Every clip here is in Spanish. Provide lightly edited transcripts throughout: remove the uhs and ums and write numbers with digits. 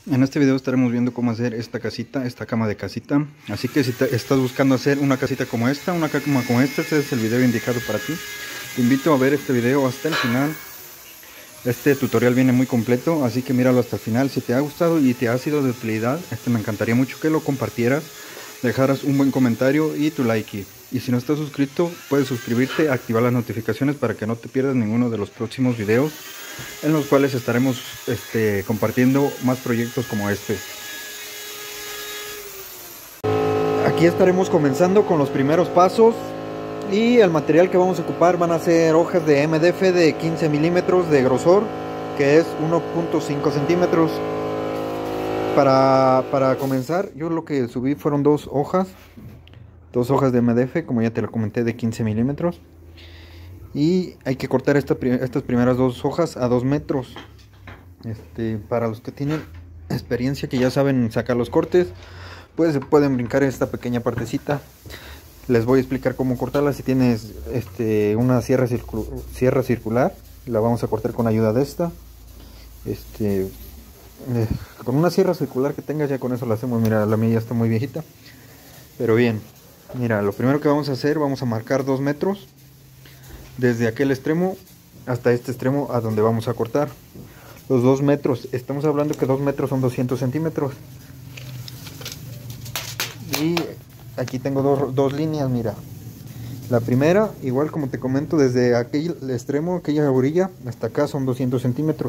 En este video estaremos viendo cómo hacer esta casita, esta cama de casita. Así que si estás buscando hacer una casita como esta, una cama como esta, este es el video indicado para ti. Te invito a ver este video hasta el final. Este tutorial viene muy completo, así que míralo hasta el final. Si te ha gustado y te ha sido de utilidad, me encantaría mucho que lo compartieras, dejaras un buen comentario y tu like. Y si no estás suscrito, puedes suscribirte, activar las notificaciones para que no te pierdas ninguno de los próximos videos en los cuales estaremos compartiendo más proyectos como este. Aquí estaremos comenzando con los primeros pasos, y el material que vamos a ocupar van a ser hojas de MDF de 15 milímetros de grosor, que es 1.5 centímetros. Para comenzar, yo lo que subí fueron dos hojas de MDF, como ya te lo comenté, de 15 milímetros. Y hay que cortar estas primeras dos hojas a 2 metros. Para los que tienen experiencia, que ya saben sacar los cortes, pues se pueden brincar esta pequeña partecita. Les voy a explicar cómo cortarla. Si tienes una sierra circular, la vamos a cortar con ayuda de esta. Con una sierra circular que tengas, ya con eso la hacemos. Mira, la mía ya está muy viejita, pero bien. Mira, lo primero que vamos a hacer, vamos a marcar 2 metros desde aquel extremo hasta este extremo a donde vamos a cortar. Los 2 metros, estamos hablando que 2 metros son 200 centímetros. Y aquí tengo dos líneas, mira. La primera, igual como te comento, desde aquel extremo, aquella orilla, hasta acá son 200 centímetros.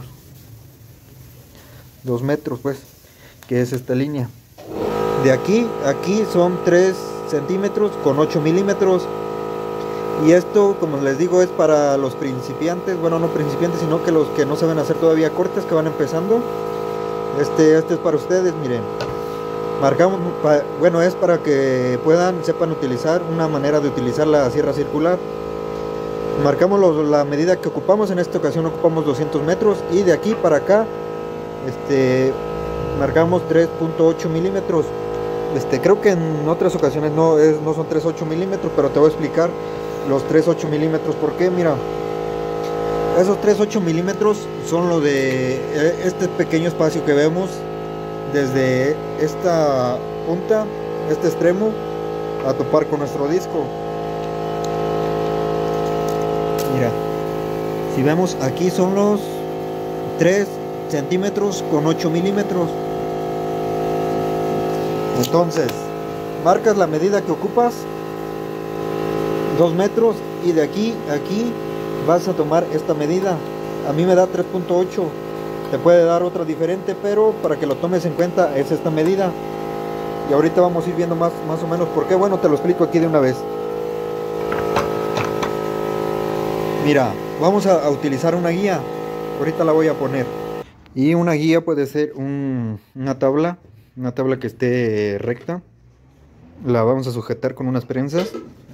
2 metros, pues, que es esta línea. De aquí a aquí son 3 centímetros con 8 milímetros. Y esto, como les digo, es para los principiantes. Bueno, no principiantes, sino que los que no saben hacer todavía cortes, que van empezando. Este es para ustedes, miren. Marcamos, bueno, es para que sepan utilizar una manera de utilizar la sierra circular. Marcamos la medida que ocupamos. En esta ocasión ocupamos 200 metros, y de aquí para acá marcamos 3.8 milímetros. Creo que en otras ocasiones no son 3.8 milímetros, pero te voy a explicar los 3.8 milímetros. ¿Por qué? Mira, esos 3.8 milímetros son lo de este pequeño espacio que vemos desde esta punta, este extremo, a topar con nuestro disco. Mira, si vemos aquí son los 3 centímetros con 8 milímetros. Entonces marcas la medida que ocupas, 2 metros, y de aquí a aquí vas a tomar esta medida. A mí me da 3.8, te puede dar otra diferente, pero para que lo tomes en cuenta es esta medida. Y ahorita vamos a ir viendo más o menos por qué. Bueno, te lo explico aquí de una vez. Mira, vamos a utilizar una guía. Ahorita la voy a poner. Y una guía puede ser una tabla que esté recta. La vamos a sujetar con unas prensas.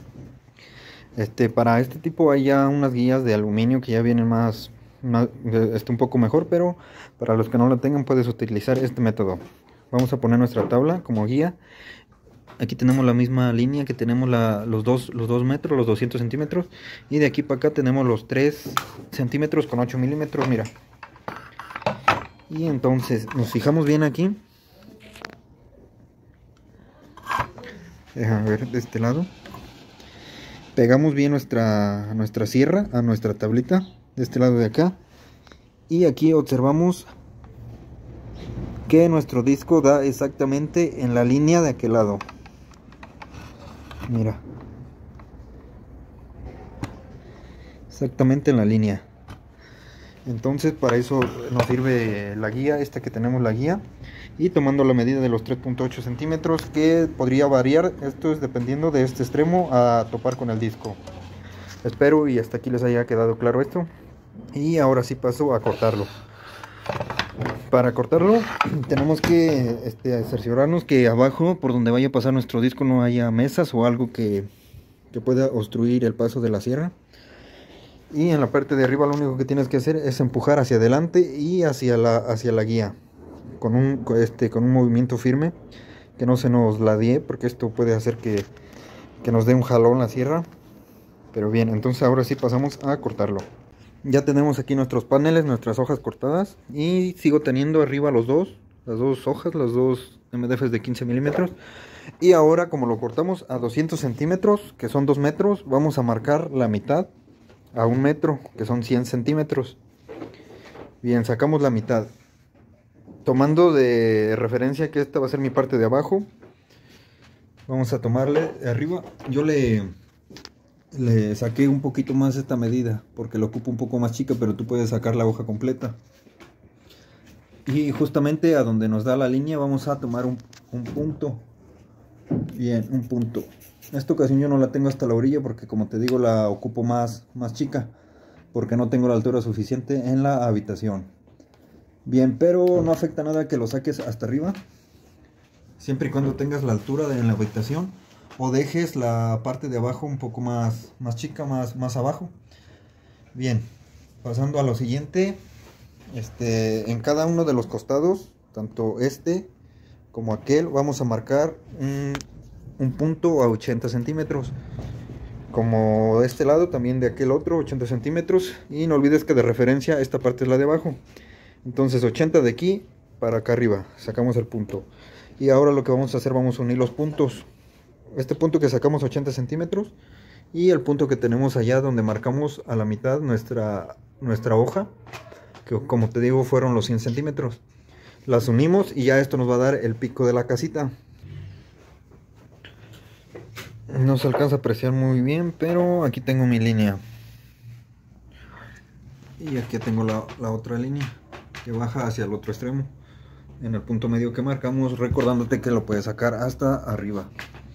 Para este tipo hay ya unas guías de aluminio que ya vienen un poco mejor, pero para los que no la tengan puedes utilizar este método. Vamos a poner nuestra tabla como guía. Aquí tenemos la misma línea que tenemos los 2 metros, los 200 centímetros, y de aquí para acá tenemos los 3 centímetros con 8 milímetros, mira. Y entonces nos fijamos bien aquí. Déjame ver de este lado. Pegamos bien nuestra sierra a nuestra tablita de este lado de acá, y aquí observamos que nuestro disco da exactamente en la línea de aquel lado. Mira, exactamente en la línea. Entonces para eso nos sirve la guía, que tenemos la guía, y tomando la medida de los 3.8 centímetros, que podría variar. Esto es dependiendo de este extremo a topar con el disco. Espero y hasta aquí les haya quedado claro esto. Y ahora sí paso a cortarlo. Para cortarlo tenemos que cerciorarnos que abajo, por donde vaya a pasar nuestro disco, no haya mesas o algo que pueda obstruir el paso de la sierra. Y en la parte de arriba lo único que tienes que hacer es empujar hacia adelante y hacia la guía con un movimiento firme, que no se nos ladee, porque esto puede hacer que nos dé un jalón la sierra. Pero bien, entonces ahora sí pasamos a cortarlo. Ya tenemos aquí nuestros paneles, nuestras hojas cortadas, y sigo teniendo arriba los dos las dos hojas, las dos MDFs de 15 milímetros. Y ahora, como lo cortamos a 200 centímetros, que son 2 metros, vamos a marcar la mitad a 1 metro, que son 100 centímetros. Bien, sacamos la mitad. Tomando de referencia que esta va a ser mi parte de abajo, vamos a tomarle de arriba. Yo le saqué un poquito más esta medida porque lo ocupo un poco más chica, pero tú puedes sacar la hoja completa. Y justamente a donde nos da la línea vamos a tomar un punto. Bien, un punto. En esta ocasión yo no la tengo hasta la orilla porque, como te digo, la ocupo más chica, porque no tengo la altura suficiente en la habitación. Bien, pero no afecta nada que lo saques hasta arriba, siempre y cuando tengas la altura en la habitación, o dejes la parte de abajo un poco más chica, más abajo. Bien, pasando a lo siguiente. En cada uno de los costados, tanto este como aquel, vamos a marcar un punto a 80 centímetros. Como de este lado, también de aquel otro, 80 centímetros. Y no olvides que de referencia esta parte es la de abajo. Entonces 80 de aquí para acá arriba, sacamos el punto. Y ahora lo que vamos a hacer, vamos a unir los puntos. Este punto que sacamos 80 centímetros y el punto que tenemos allá donde marcamos a la mitad nuestra hoja, que como te digo fueron los 100 centímetros. Las unimos y ya esto nos va a dar el pico de la casita. No se alcanza a apreciar muy bien, pero aquí tengo mi línea. Y aquí tengo la otra línea que baja hacia el otro extremo, en el punto medio que marcamos, recordándote que lo puedes sacar hasta arriba.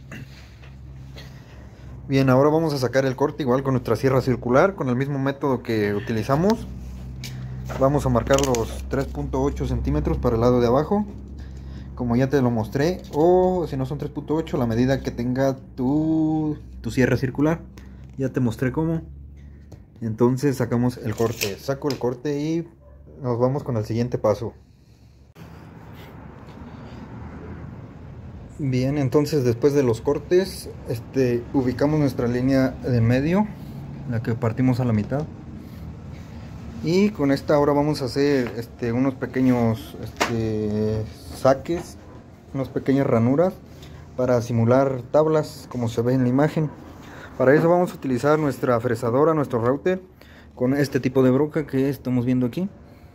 Bien, ahora vamos a sacar el corte igual con nuestra sierra circular, con el mismo método que utilizamos. Vamos a marcar los 3.8 centímetros para el lado de abajo, como ya te lo mostré, o si no son 3.8, la medida que tenga tu sierra circular. Ya te mostré cómo. Entonces sacamos el corte, saco el corte y nos vamos con el siguiente paso. Bien, entonces después de los cortes, ubicamos nuestra línea de medio, la que partimos a la mitad. Y con esta ahora vamos a hacer unos pequeños saques, unas pequeñas ranuras para simular tablas, como se ve en la imagen. Para eso vamos a utilizar nuestra fresadora, nuestro router, con este tipo de broca que estamos viendo aquí.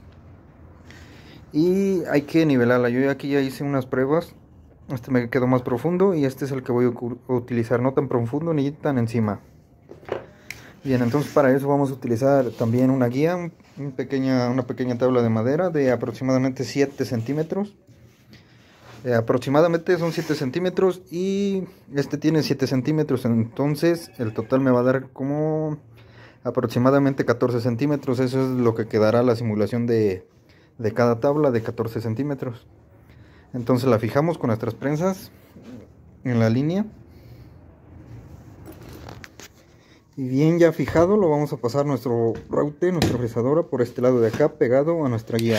Y hay que nivelarla. Yo aquí ya hice unas pruebas. Este me quedó más profundo y este es el que voy a utilizar, no tan profundo ni tan encima. Bien, entonces para eso vamos a utilizar también una guía, una pequeña tabla de madera de aproximadamente 7 centímetros. Aproximadamente son 7 centímetros y este tiene 7 centímetros, entonces el total me va a dar como aproximadamente 14 centímetros. Eso es lo que quedará la simulación de cada tabla de 14 centímetros. Entonces la fijamos con nuestras prensas en la línea. Y bien, ya fijado, lo vamos a pasar nuestro router, nuestra fresadora, por este lado de acá, pegado a nuestra guía.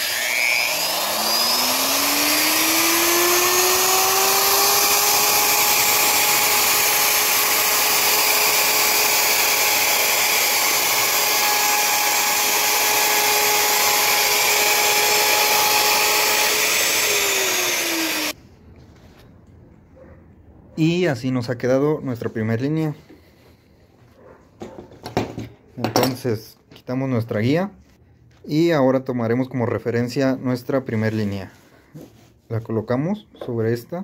Y así nos ha quedado nuestra primera línea. Entonces quitamos nuestra guía y ahora tomaremos como referencia nuestra primera línea. La colocamos sobre esta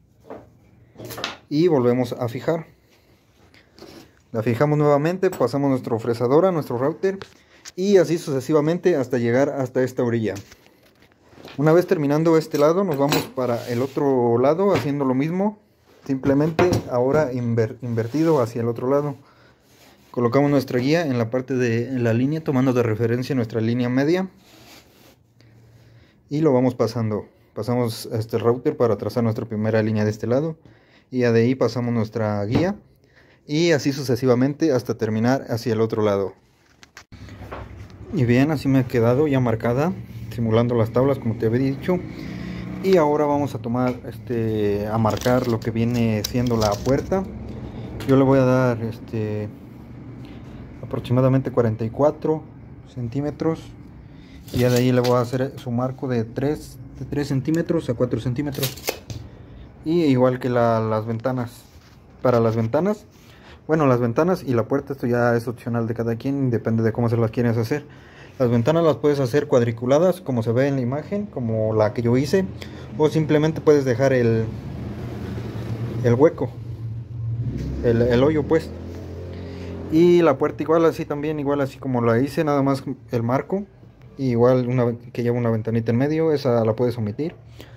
y volvemos a fijar. La fijamos nuevamente, pasamos nuestra fresadora, nuestro router y así sucesivamente hasta llegar hasta esta orilla. Una vez terminando este lado, nos vamos para el otro lado haciendo lo mismo, simplemente ahora invertido hacia el otro lado. Colocamos nuestra guía en la parte de la línea, tomando de referencia nuestra línea media y lo vamos pasando. Pasamos este router para trazar nuestra primera línea de este lado y ya de ahí pasamos nuestra guía y así sucesivamente hasta terminar hacia el otro lado. Y bien, así me ha quedado ya marcada, simulando las tablas como te había dicho. Y ahora vamos a tomar a marcar lo que viene siendo la puerta. Yo le voy a dar aproximadamente 44 centímetros y ya de ahí le voy a hacer su marco de 3 de 3 centímetros a 4 centímetros. Y igual que las ventanas. Para las ventanas, bueno, las ventanas y la puerta, esto ya es opcional de cada quien, depende de cómo se las quieres hacer. Las ventanas las puedes hacer cuadriculadas, como se ve en la imagen, como la que yo hice, o simplemente puedes dejar el hueco, el hoyo pues. Y la puerta igual así también, igual así como la hice, nada más el marco, igual que lleva una ventanita en medio, esa la puedes omitir.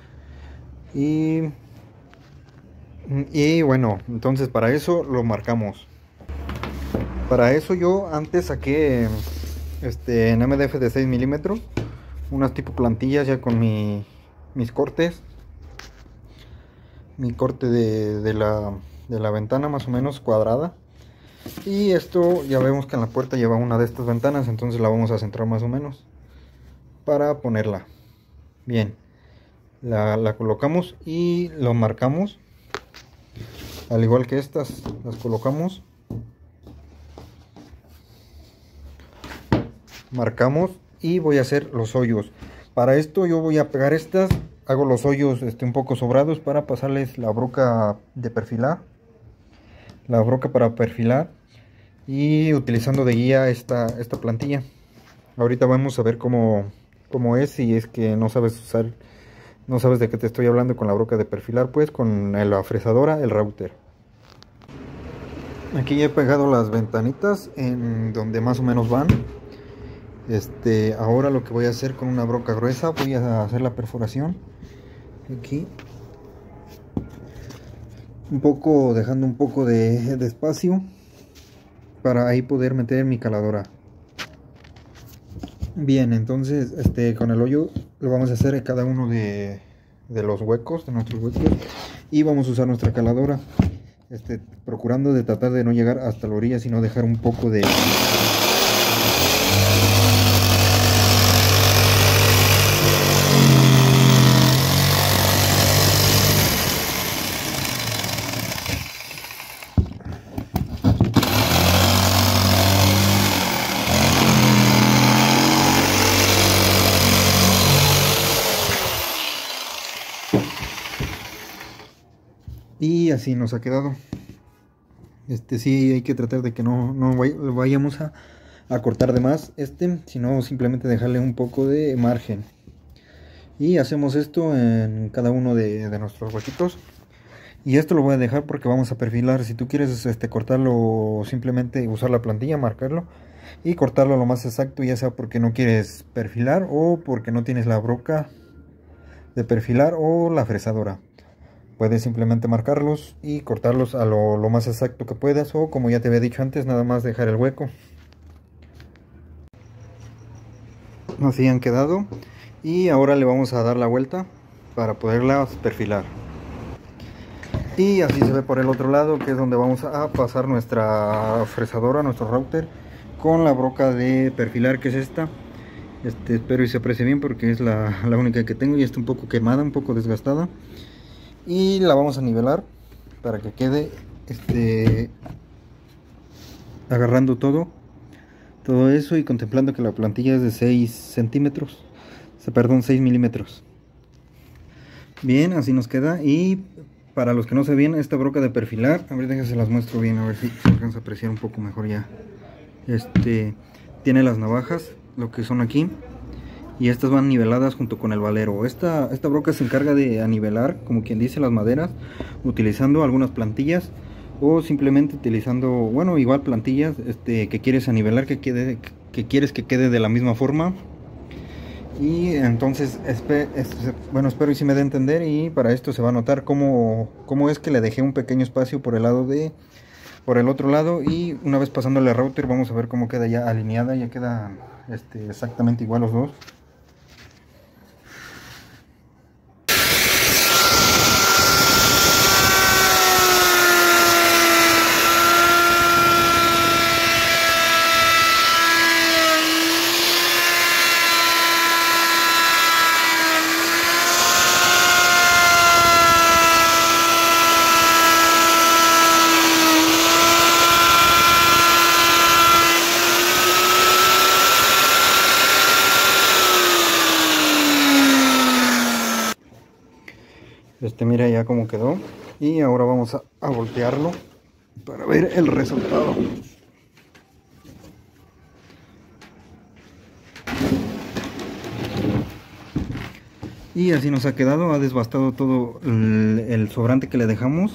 Y bueno, entonces para eso lo marcamos. Para eso yo antes saqué en MDF de 6 milímetros unas tipo plantillas ya con mis cortes. Mi corte de la ventana más o menos cuadrada. Y esto ya vemos que en la puerta lleva una de estas ventanas, entonces la vamos a centrar más o menos para ponerla. Bien, la colocamos y lo marcamos. Al igual que estas, las colocamos, marcamos y voy a hacer los hoyos. Para esto yo voy a pegar estas, hago los hoyos un poco sobrados para pasarles la broca de perfilar, la broca para perfilar, y utilizando de guía esta plantilla. Ahorita vamos a ver cómo es, si es que no sabes usar. No sabes de qué te estoy hablando con la broca de perfilar, pues con la fresadora, el router. Aquí ya he pegado las ventanitas en donde más o menos van. Ahora lo que voy a hacer con una broca gruesa, voy a hacer la perforación aquí. Dejando un poco de espacio para ahí poder meter mi caladora. Bien, entonces con el hoyo lo vamos a hacer en cada uno de los huecos, de nuestros huecos, y vamos a usar nuestra caladora, procurando de tratar de no llegar hasta la orilla, sino dejar un poco de... Y así nos ha quedado. Sí hay que tratar de que no vayamos a cortar de más sino simplemente dejarle un poco de margen. Y hacemos esto en cada uno de nuestros huequitos. Y esto lo voy a dejar porque vamos a perfilar. Si tú quieres cortarlo, simplemente usar la plantilla, marcarlo y cortarlo lo más exacto, ya sea porque no quieres perfilar o porque no tienes la broca de perfilar o la fresadora. Puedes simplemente marcarlos y cortarlos a lo más exacto que puedas, o como ya te había dicho antes, nada más dejar el hueco. Así han quedado, y ahora le vamos a dar la vuelta para poderlas perfilar. Y así se ve por el otro lado, que es donde vamos a pasar nuestra fresadora, nuestro router, con la broca de perfilar, que es esta. Espero y se aprecie bien porque es la única que tengo y está un poco quemada, un poco desgastada. Y la vamos a nivelar para que quede agarrando todo eso, y contemplando que la plantilla es de 6 centímetros, perdón, 6 milímetros. Bien, así nos queda. Y para los que no se ven, esta broca de perfilar, a ver, déjense las muestro bien, a ver si se alcanza a apreciar un poco mejor ya. Tiene las navajas, lo que son aquí, y estas van niveladas junto con el valero. Esta broca se encarga de anivelar, como quien dice, las maderas, utilizando algunas plantillas, o simplemente utilizando, bueno, igual plantillas que quieres anivelar, que quieres que quede de la misma forma. Y entonces bueno, espero y si me dé a entender. Y para esto se va a notar cómo es que le dejé un pequeño espacio por el otro lado, y una vez pasándole al router vamos a ver cómo queda ya alineada. Ya queda exactamente igual los dos. Mira ya cómo quedó. Y ahora vamos a voltearlo para ver el resultado. Y así nos ha quedado. Ha desbastado todo el sobrante que le dejamos.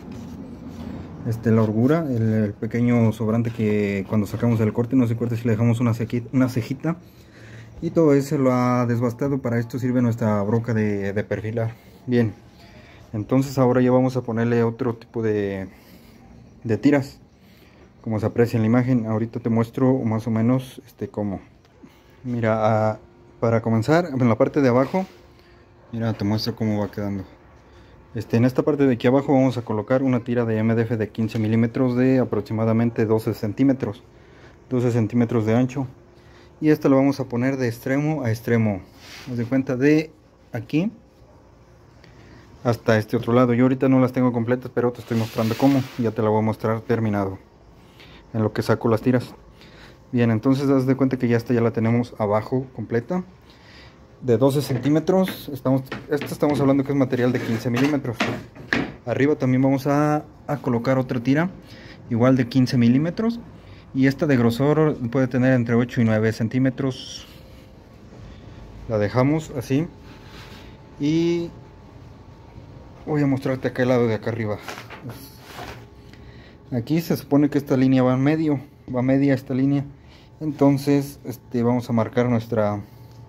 La holgura, el pequeño sobrante que cuando sacamos el corte, no se corte si le dejamos una cejita. Y todo eso lo ha desbastado. Para esto sirve nuestra broca de perfilar. Bien, entonces ahora ya vamos a ponerle otro tipo de tiras, como se aprecia en la imagen. Ahorita te muestro más o menos cómo. Mira, para comenzar en la parte de abajo, mira, te muestro cómo va quedando. En esta parte de aquí abajo vamos a colocar una tira de MDF de 15 milímetros de aproximadamente 12 centímetros de ancho. Y esta lo vamos a poner de extremo a extremo. Haz de cuenta, de aquí hasta este otro lado. Yo ahorita no las tengo completas, pero te estoy mostrando cómo. Ya te la voy a mostrar terminado, en lo que saco las tiras. Bien, entonces haz de cuenta que ya la tenemos abajo completa, de 12 centímetros. Estamos hablando que es material de 15 milímetros. Arriba también vamos a colocar otra tira igual de 15 milímetros. Y esta de grosor puede tener entre 8 y 9 centímetros. La dejamos así. Y voy a mostrarte acá el lado de acá arriba. Aquí se supone que esta línea va media esta línea. Entonces vamos a marcar nuestra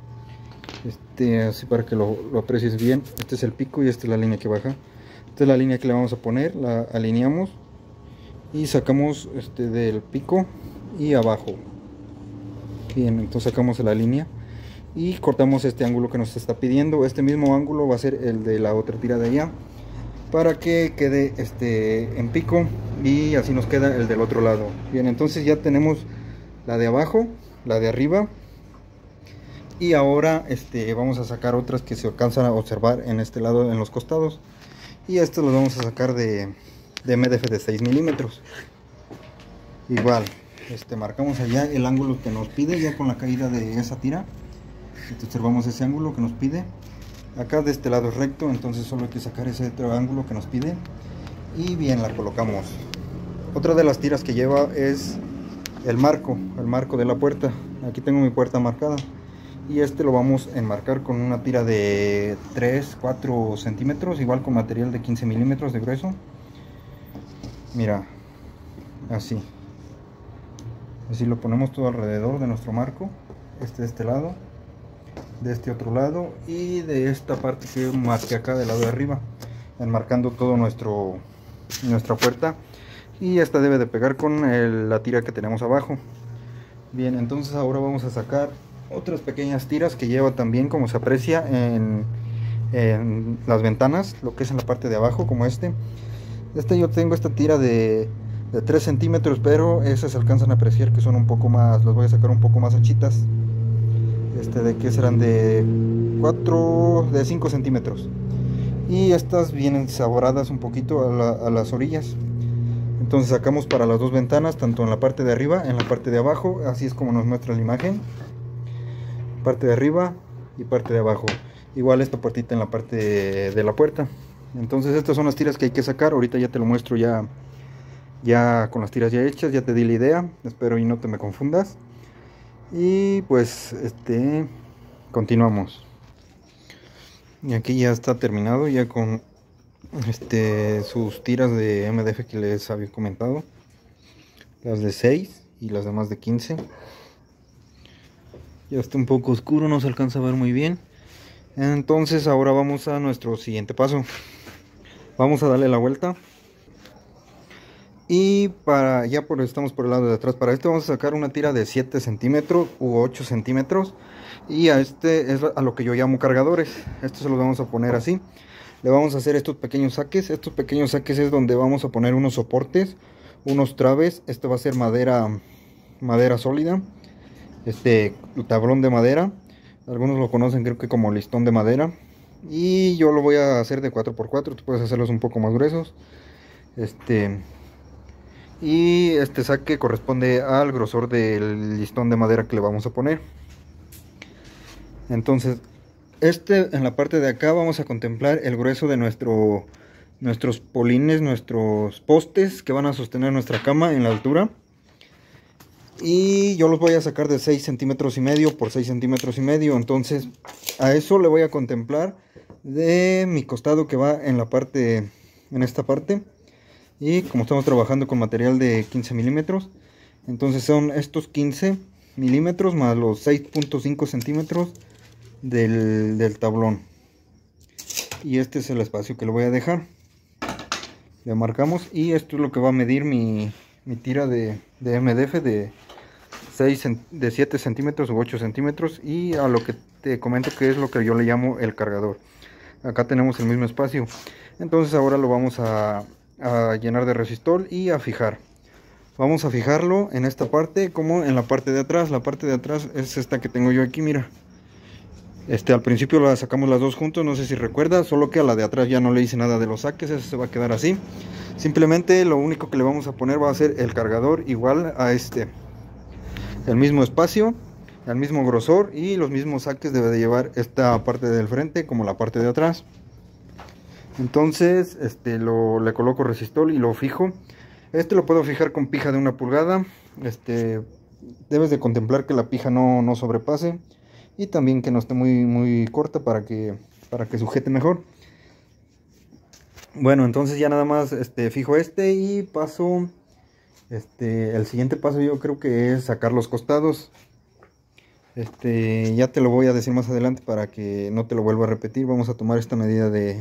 así para que lo aprecies bien. Este es el pico y esta es la línea que baja. Esta es la línea que le vamos a poner. La alineamos y sacamos del pico y abajo. Bien, entonces sacamos la línea y cortamos este ángulo que nos está pidiendo. Este mismo ángulo va a ser el de la otra tira de allá, para que quede en pico, y así nos queda el del otro lado. Bien, entonces ya tenemos la de abajo, la de arriba, y ahora vamos a sacar otras que se alcanzan a observar en este lado, en los costados. Y estos los vamos a sacar de MDF de 6 milímetros. Igual, marcamos allá el ángulo que nos pide, ya con la caída de esa tira. Observamos ese ángulo que nos pide. Acá de este lado es recto, entonces solo hay que sacar ese otro ángulo que nos pide. Y bien, la colocamos. Otra de las tiras que lleva es el marco de la puerta. Aquí tengo mi puerta marcada. Y lo vamos a enmarcar con una tira de 3-4 centímetros, igual con material de 15 milímetros de grueso. Mira, así lo ponemos todo alrededor de nuestro marco. De este lado, de este otro lado, y de esta parte que marqué acá del lado de arriba, enmarcando todo nuestra puerta. Y esta debe de pegar con la tira que tenemos abajo. Bien, entonces ahora vamos a sacar otras pequeñas tiras que lleva también, como se aprecia en las ventanas, lo que es en la parte de abajo, como yo tengo esta tira de 3 centímetros, pero esas se alcanzan a apreciar que son un poco más, las voy a sacar un poco más anchitas. De que serán de 5 centímetros, y estas vienen saboradas un poquito a las orillas. Entonces sacamos para las dos ventanas, tanto en la parte de arriba, en la parte de abajo. Así es como nos muestra la imagen, parte de arriba y parte de abajo. Igual esta puertita en la parte de la puerta. Entonces estas son las tiras que hay que sacar. Ahorita ya te lo muestro ya con las tiras ya hechas. Ya te di la idea, espero y no te me confundas. Y pues continuamos. Y aquí ya está terminado, ya con sus tiras de MDF que les había comentado, las de 6 y las demás de 15. Ya está un poco oscuro, no se alcanza a ver muy bien. Entonces ahora vamos a nuestro siguiente paso. Vamos a darle la vuelta. Y estamos por el lado de atrás. Para esto vamos a sacar una tira de 7 centímetros u 8 centímetros. Y es a lo que yo llamo cargadores. Esto se los vamos a poner así. Le vamos a hacer estos pequeños saques. Estos pequeños saques es donde vamos a poner unos soportes, unos traves. Este va a ser madera sólida. Tablón de madera. Algunos lo conocen creo que como listón de madera. Y yo lo voy a hacer de 4x4. Tú puedes hacerlos un poco más gruesos. Y este saque corresponde al grosor del listón de madera que le vamos a poner. Entonces En la parte de acá vamos a contemplar el grueso de nuestros polines, nuestros postes que van a sostener nuestra cama en la altura. Y yo los voy a sacar de 6 centímetros y medio por 6 centímetros y medio. Entonces a eso le voy a contemplar de mi costado que va en esta parte. Y como estamos trabajando con material de 15 milímetros, entonces son estos 15 milímetros más los 6.5 centímetros del tablón. Y este es el espacio que le voy a dejar. Le marcamos y esto es lo que va a medir mi tira de MDF de 7 centímetros u 8 centímetros. Y a lo que te comento que es lo que yo le llamo el cargador. Acá tenemos el mismo espacio. Entonces ahora lo vamos a llenar de resistol y a fijar. Vamos a fijarlo en esta parte como en la parte de atrás. La parte de atrás es esta que tengo yo aquí, mira. Al principio la sacamos las dos juntos, no sé si recuerdas, solo que a la de atrás ya no le hice nada de los saques, eso se va a quedar así. Simplemente lo único que le vamos a poner va a ser el cargador igual a el mismo espacio, el mismo grosor y los mismos saques debe de llevar esta parte del frente como la parte de atrás. Entonces le coloco resistol y lo fijo. Lo puedo fijar con pija de 1 pulgada. Debes de contemplar que la pija no sobrepase y también que no esté muy corta para que sujete mejor. Bueno, entonces ya nada más fijo y paso el siguiente paso yo creo que es sacar los costados. Ya te lo voy a decir más adelante para que no te lo vuelva a repetir. Vamos a tomar esta medida de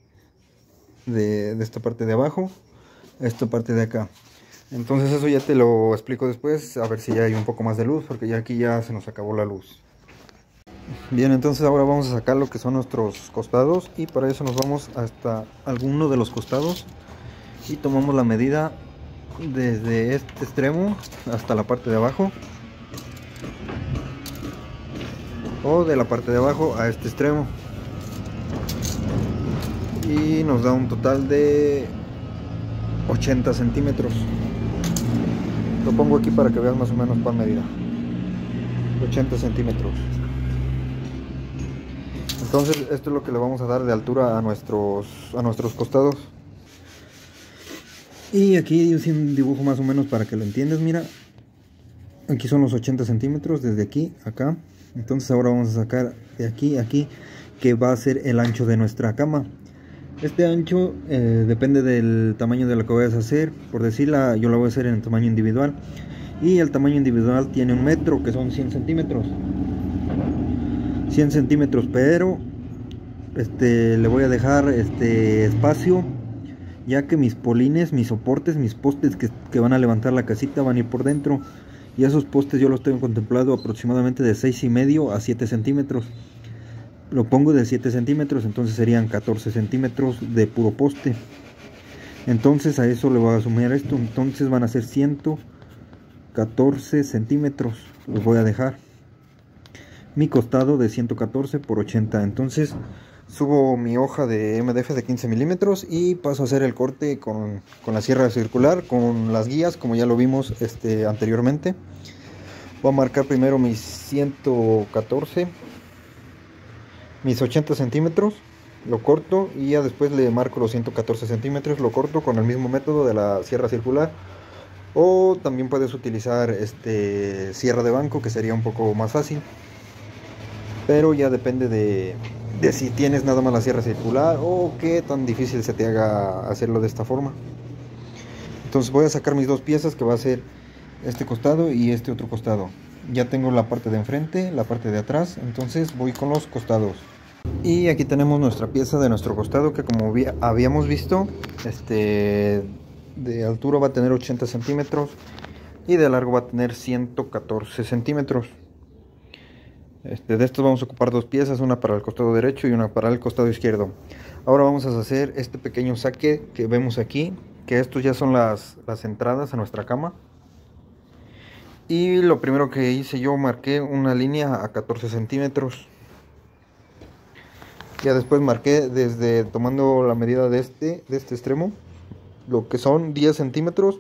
esta parte de abajo, esta parte de acá. Entonces eso ya te lo explico después, a ver si ya hay un poco más de luz, porque ya aquí ya se nos acabó la luz. Bien, entonces ahora vamos a sacar lo que son nuestros costados y para eso nos vamos hasta alguno de los costados y tomamos la medida desde este extremo hasta la parte de abajo, o de la parte de abajo a este extremo, y nos da un total de 80 centímetros. Lo pongo aquí para que veas más o menos cuál medida. 80 centímetros. Entonces esto es lo que le vamos a dar de altura a nuestros costados. Y aquí hice un dibujo más o menos para que lo entiendas. Mira, aquí son los 80 centímetros desde aquí a acá. Entonces ahora vamos a sacar de aquí a aquí, que va a ser el ancho de nuestra cama. Este ancho depende del tamaño de lo que vayas a hacer. Por decirla, yo la voy a hacer en el tamaño individual. Y el tamaño individual tiene 1 metro, que son 100 centímetros. 100 centímetros, pero le voy a dejar espacio, ya que mis polines, mis soportes, mis postes que van a levantar la casita van a ir por dentro. Y esos postes yo los tengo contemplado aproximadamente de 6,5 a 7 centímetros. Lo pongo de 7 centímetros, entonces serían 14 centímetros de puro poste. Entonces a eso le voy a sumar esto, entonces van a ser 114 centímetros. Los voy a dejar. Mi costado de 114 por 80. Entonces subo mi hoja de MDF de 15 milímetros y paso a hacer el corte con la sierra circular, con las guías, como ya lo vimos anteriormente. Voy a marcar primero mis 114, mis 80 centímetros, lo corto y ya después le marco los 114 centímetros, lo corto con el mismo método de la sierra circular. O también puedes utilizar sierra de banco, que sería un poco más fácil, pero ya depende de si tienes nada más la sierra circular o qué tan difícil se te haga hacerlo de esta forma. Entonces voy a sacar mis dos piezas, que va a ser este costado y este otro costado. Ya tengo la parte de enfrente, la parte de atrás, entonces voy con los costados. Y aquí tenemos nuestra pieza de nuestro costado, que como habíamos visto, de altura va a tener 80 centímetros y de largo va a tener 114 centímetros. De estos vamos a ocupar dos piezas, una para el costado derecho y una para el costado izquierdo. Ahora vamos a hacer este pequeño saque que vemos aquí, que estos ya son las entradas a nuestra cama. Y lo primero que hice, yo marqué una línea a 14 centímetros. Ya después marqué tomando la medida de este extremo, lo que son 10 centímetros.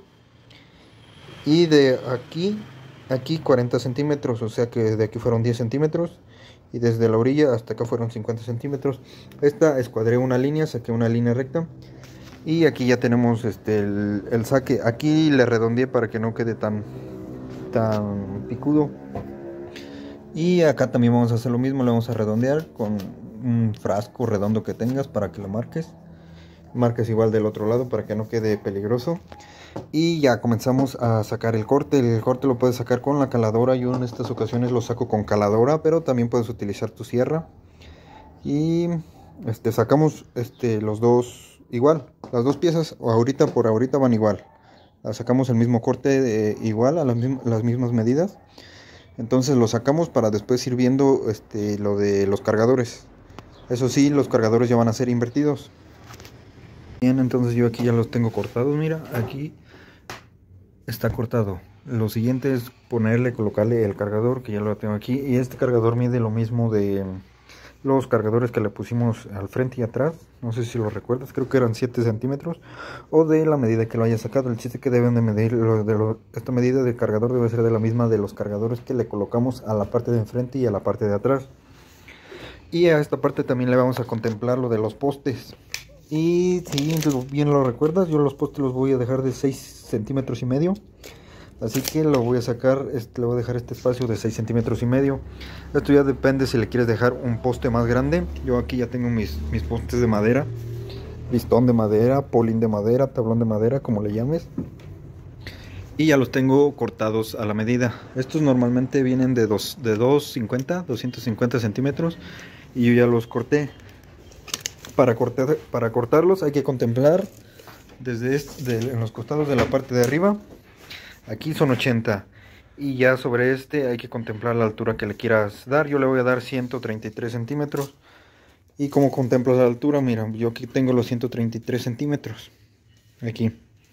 Y de aquí 40 centímetros, o sea que de aquí fueron 10 centímetros. y desde la orilla hasta acá fueron 50 centímetros. Esta escuadré una línea, saqué una línea recta. Y aquí ya tenemos el saque. Aquí le redondeé para que no quede tan picudo. Y acá también vamos a hacer lo mismo, le vamos a redondear con un frasco redondo que tengas para que lo marques. Marques igual del otro lado para que no quede peligroso. Y ya comenzamos a sacar el corte. El corte lo puedes sacar con la caladora. Yo en estas ocasiones lo saco con caladora, pero también puedes utilizar tu sierra. Y sacamos los dos igual. Las dos piezas ahorita por ahorita van igual. Sacamos el mismo corte igual a las mismas medidas. Entonces lo sacamos para después ir viendo lo de los cargadores. Eso sí, los cargadores ya van a ser invertidos. Bien, entonces yo aquí ya los tengo cortados. Mira, aquí está cortado. Lo siguiente es colocarle el cargador, que ya lo tengo aquí. Y este cargador mide lo mismo de los cargadores que le pusimos al frente y atrás. No sé si lo recuerdas, creo que eran 7 centímetros. O de la medida que lo haya sacado. El chiste que deben de medir, esta medida de cargador debe ser de la misma de los cargadores que le colocamos a la parte de enfrente y a la parte de atrás. Y a esta parte también le vamos a contemplar lo de los postes. Y si bien lo recuerdas, yo los postes los voy a dejar de 6 centímetros y medio. Así que lo voy a sacar, le voy a dejar este espacio de 6 centímetros y medio. Esto ya depende si le quieres dejar un poste más grande. Yo aquí ya tengo mis postes de madera. Listón de madera, polín de madera, tablón de madera, como le llames. Y ya los tengo cortados a la medida. Estos normalmente vienen de 250 centímetros. Y yo ya los corté. Para cortarlos hay que contemplar desde en los costados de la parte de arriba. Aquí son 80 y ya sobre hay que contemplar la altura que le quieras dar. Yo le voy a dar 133 centímetros. Y como contemplo la altura, mira, yo aquí tengo los 133 centímetros. Aquí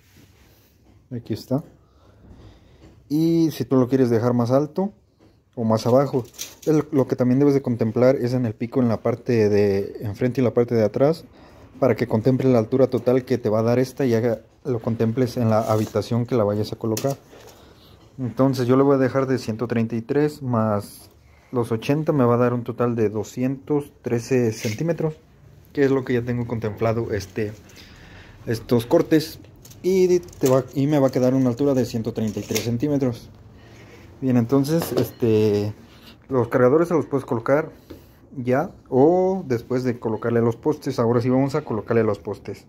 está. Y si tú lo quieres dejar más alto o más abajo, lo que también debes de contemplar es en el pico, en la parte de enfrente y la parte de atrás, para que contemple la altura total que te va a dar esta y lo contemples en la habitación que la vayas a colocar. Entonces yo le voy a dejar de 133 más los 80, me va a dar un total de 213 centímetros, que es lo que ya tengo contemplado estos cortes, y me va a quedar una altura de 133 centímetros. Bien, entonces los cargadores se los puedes colocar ya o después de colocarle los postes. Ahora sí vamos a colocarle los postes.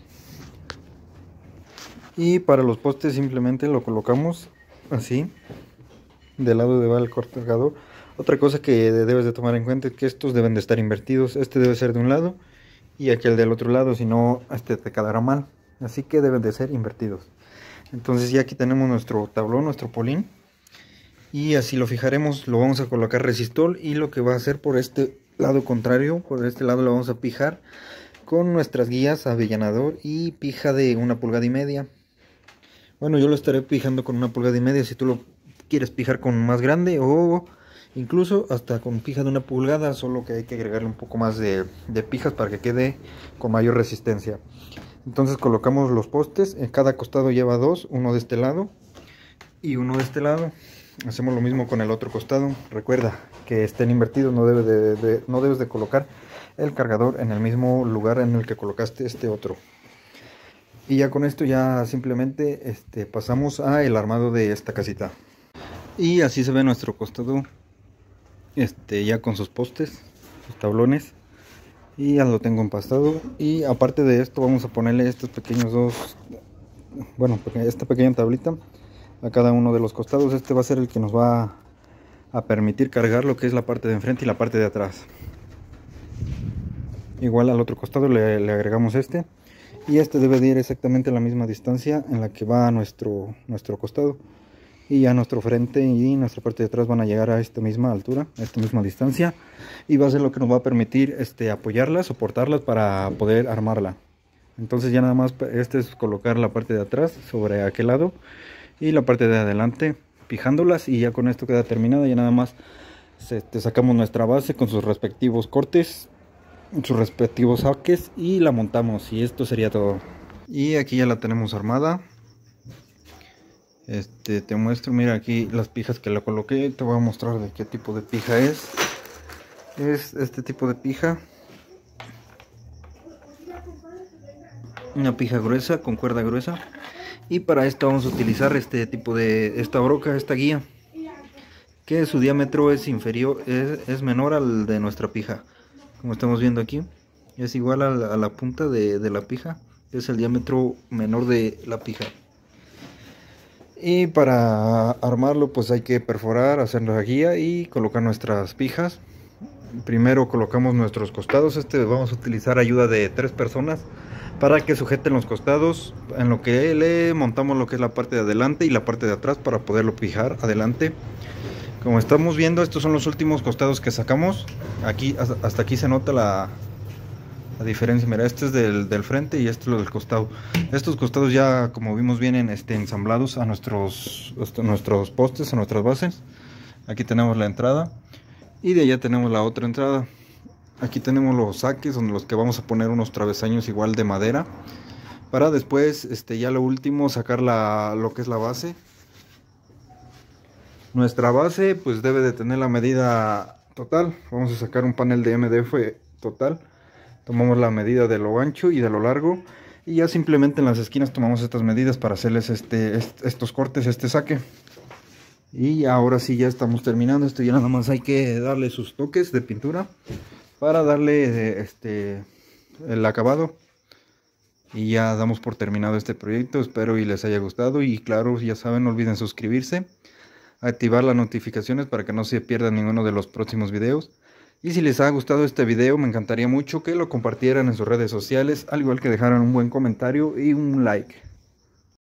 Y para los postes simplemente lo colocamos así, del lado de va el cargador. Otra cosa que debes de tomar en cuenta es que estos deben de estar invertidos. Este debe ser de un lado y aquel del otro lado, si no te quedará mal. Así que deben de ser invertidos. Entonces ya aquí tenemos nuestro tablón, nuestro polín. Y así lo fijaremos, lo vamos a colocar resistol, y lo que va a hacer por este lado contrario, por este lado lo vamos a pijar con nuestras guías avellanador y pija de 1,5 pulgadas. Bueno, yo lo estaré pijando con 1,5 pulgadas, si tú lo quieres pijar con más grande o incluso hasta con pija de 1 pulgada, solo que hay que agregarle un poco más de pijas para que quede con mayor resistencia. Entonces colocamos los postes, en cada costado lleva dos, uno de este lado y uno de este lado. Hacemos lo mismo con el otro costado. Recuerda que estén invertidos, no debes de colocar el cargador en el mismo lugar en el que colocaste este otro. Y ya con esto ya simplemente pasamos a el armado de esta casita. Y así se ve nuestro costado ya con sus postes, sus tablones. Y ya lo tengo empastado. Y aparte de esto vamos a ponerle estos pequeños esta pequeña tablita a cada uno de los costados. Este va a ser el que nos va a permitir cargar lo que es la parte de enfrente y la parte de atrás. Igual al otro costado le agregamos y debe de ir exactamente a la misma distancia en la que va nuestro costado, y ya nuestro frente y nuestra parte de atrás van a llegar a esta misma altura, a esta misma distancia, y va a ser lo que nos va a permitir apoyarla, soportarlas para poder armarla. Entonces ya nada más es colocar la parte de atrás sobre aquel lado y la parte de adelante pijándolas, y ya con esto queda terminada. Ya nada más sacamos nuestra base con sus respectivos cortes, sus respectivos saques, y la montamos, y esto sería todo. Y aquí ya la tenemos armada. Te muestro, mira aquí las pijas que la coloqué. Te voy a mostrar de qué tipo de pija es. es este tipo de pija, una pija gruesa con cuerda gruesa, y para esto vamos a utilizar este tipo de esta broca, esta guía, que su diámetro es inferior, es menor al de nuestra pija, como estamos viendo aquí, es igual a la punta de la pija, es el diámetro menor de la pija. Y para armarlo pues hay que perforar, hacer la guía y colocar nuestras pijas. Primero colocamos nuestros costados, vamos a utilizar ayuda de 3 personas para que sujeten los costados, en lo que le montamos lo que es la parte de adelante y la parte de atrás para poderlo fijar adelante. Como estamos viendo, estos son los últimos costados que sacamos. Aquí hasta aquí se nota la diferencia. Mira, este es del frente y este es lo del costado. Estos costados ya, como vimos, vienen ensamblados a nuestros postes, a nuestras bases. Aquí tenemos la entrada y de allá tenemos la otra entrada. Aquí tenemos los saques donde los que vamos a poner unos travesaños igual de madera, para después ya lo último sacar lo que es la base. Nuestra base pues debe de tener la medida total. Vamos a sacar un panel de MDF total. Tomamos la medida de lo ancho y de lo largo, y ya simplemente en las esquinas tomamos estas medidas para hacerles estos cortes, este saque. Y ahora sí ya estamos terminando esto, ya nada más hay que darle sus toques de pintura para darle el acabado, y ya damos por terminado este proyecto. Espero y les haya gustado, y claro, ya saben, no olviden suscribirse, activar las notificaciones para que no se pierdan ninguno de los próximos videos. Y si les ha gustado este video, me encantaría mucho que lo compartieran en sus redes sociales, al igual que dejaran un buen comentario y un like.